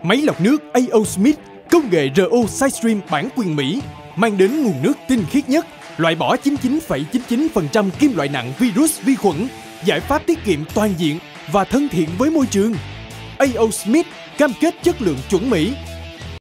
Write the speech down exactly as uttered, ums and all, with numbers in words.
Máy lọc nước a o Smith, công nghệ rờ o SideStream bản quyền Mỹ, mang đến nguồn nước tinh khiết nhất, loại bỏ chín mươi chín phẩy chín mươi chín phần trăm kim loại nặng virus vi khuẩn, giải pháp tiết kiệm toàn diện và thân thiện với môi trường. a o Smith cam kết chất lượng chuẩn Mỹ,